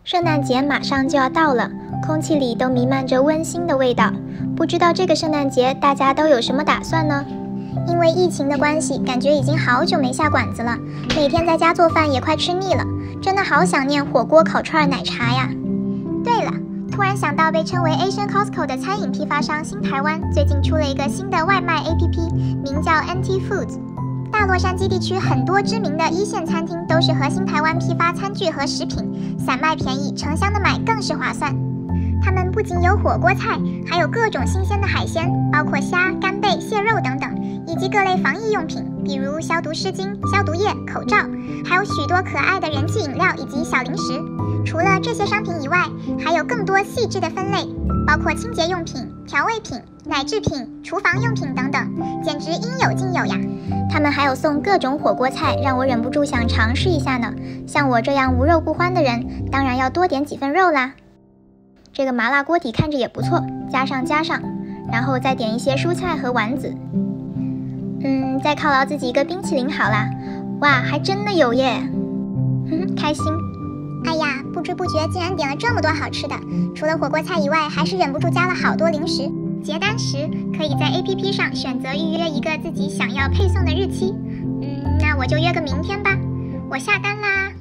圣诞节马上就要到了，空气里都弥漫着温馨的味道。不知道这个圣诞节大家都有什么打算呢？ 因为疫情的关系，感觉已经好久没下馆子了，每天在家做饭也快吃腻了，真的好想念火锅、烤串、奶茶呀。对了，突然想到被称为 Asian Costco 的餐饮批发商新台湾最近出了一个新的外卖 APP， 名叫 NT Foods。大洛杉矶地区很多知名的一线餐厅都是和新台湾批发餐具和食品，散卖便宜，成箱的买更是划算。他们不仅有火锅菜，还有各种新鲜的海鲜，包括虾、干贝、蟹肉等等，以及各类防疫用品，比如消毒湿巾、消毒液、口罩，还有许多可爱的人气饮料以及小零食。除了这些商品以外，还有更多细致的分类，包括清洁用品、调味品、奶制品、厨房用品等等，简直应有尽有呀。 他们还有送各种火锅菜，让我忍不住想尝试一下呢。像我这样无肉不欢的人，当然要多点几份肉啦。这个麻辣锅底看着也不错，加上，然后再点一些蔬菜和丸子。再犒劳自己一个冰淇淋好啦。哇，还真的有耶。开心。 哎呀，不知不觉竟然点了这么多好吃的，除了火锅菜以外，还是忍不住加了好多零食。结单时可以在 APP 上选择预约一个自己想要配送的日期。那我就约个明天吧，我下单啦。